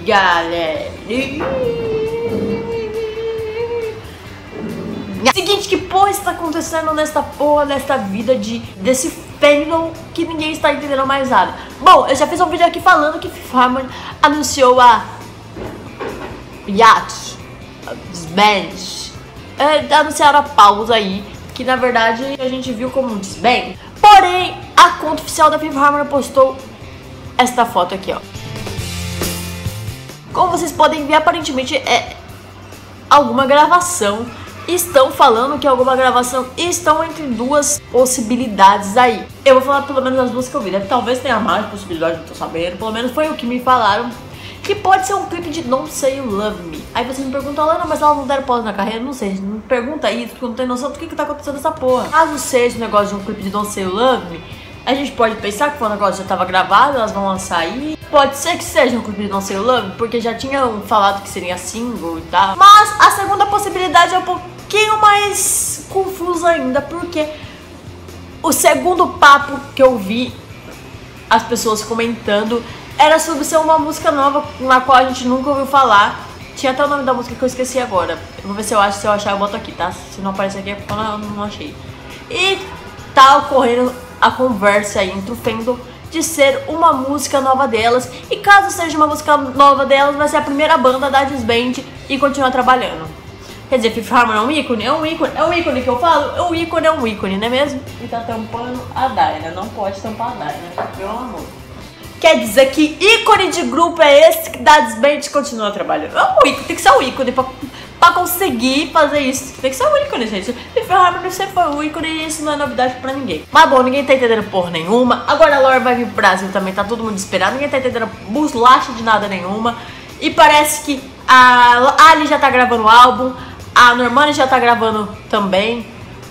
galera. Seguinte, que porra está acontecendo nesta porra, nesta vida desse fandom que ninguém está entendendo mais nada. Bom, eu já fiz um vídeo aqui falando que Fifth Harmony anunciou a Yacht, Disband. Anunciaram a pausa aí, que na verdade a gente viu como um disband. Porém, a conta oficial da Fifth Harmony postou esta foto aqui, ó. Como vocês podem ver, aparentemente é alguma gravação. Estão falando que alguma gravação estão entre duas possibilidades aí. Eu vou falar pelo menos as duas que eu vi, né? Talvez tenha mais possibilidades, não tô sabendo. Pelo menos foi o que me falaram. Que pode ser um clipe de Don't Say You Love Me. Aí vocês me perguntam, Alana, mas elas não deram pausa na carreira? Não sei, não me pergunta isso, porque eu não tenho noção do que tá acontecendo nessa porra. Caso seja um negócio de um clipe de Don't Say You Love Me, a gente pode pensar que foi um negócio que já tava gravado, elas vão lançar aí. Pode ser que seja um clipe de Don't Say You Love Me, porque já tinham falado que seria single e tal. Mas a segunda possibilidade é um pouquinho mais confusa ainda, porque o segundo papo que eu vi as pessoas comentando era sobre ser uma música nova na qual a gente nunca ouviu falar. Tinha até o nome da música que eu esqueci agora. Eu vou ver se eu acho, se eu achar eu boto aqui, tá? Se não aparecer aqui é porque eu não achei. E tá ocorrendo a conversa aí entre o fandom de ser uma música nova delas. E caso seja uma música nova delas, vai ser a primeira banda da disband e continuar trabalhando. Quer dizer, Fifth Harmony é um ícone? É um ícone que eu falo? O ícone é um ícone, não é mesmo? E tá tampando a Dyna, não pode tampar a Dyna, pelo amor. Quer dizer que ícone de grupo é esse que da disband continua trabalhando? É um ícone, tem que ser um ícone pra conseguir fazer isso. Tem que ser um ícone, gente. Fifth Harmony sempre foi um ícone e isso não é novidade pra ninguém. Mas bom, ninguém tá entendendo porra nenhuma. Agora a Lorde vai vir pro Brasil também, tá todo mundo esperando. Ninguém tá entendendo bolacha de nada nenhuma. E parece que a Ali já tá gravando o álbum. A Normani já tá gravando também.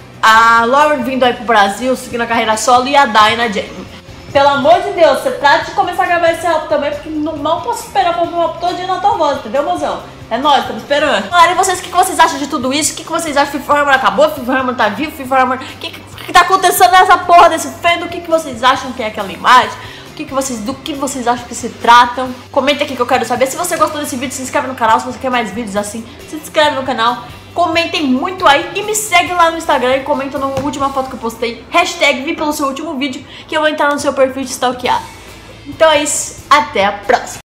A Lauren vindo aí pro Brasil, seguindo a carreira solo. E a Dyna Jane. Pelo amor de Deus, você trata de começar a gravar esse álbum também, porque não posso esperar pra ouvir o álbum todinho na tua voz, entendeu, mozão? É nóis, estamos esperando. Galera, e vocês, o que vocês acham de tudo isso? O que vocês acham? Fifth Harmony acabou? Fifth Harmony tá vivo? Fifth Harmony... O que tá acontecendo nessa porra desse fandom? O que vocês acham que é aquela imagem? Do que vocês acham que se tratam? Comenta aqui que eu quero saber. Se você gostou desse vídeo, se inscreve no canal. Se você quer mais vídeos assim, se inscreve no canal. Comentem muito aí e me segue lá no Instagram e comenta na última foto que eu postei. Hashtag vi pelo seu último vídeo que eu vou entrar no seu perfil de stalkear. Então é isso, até a próxima.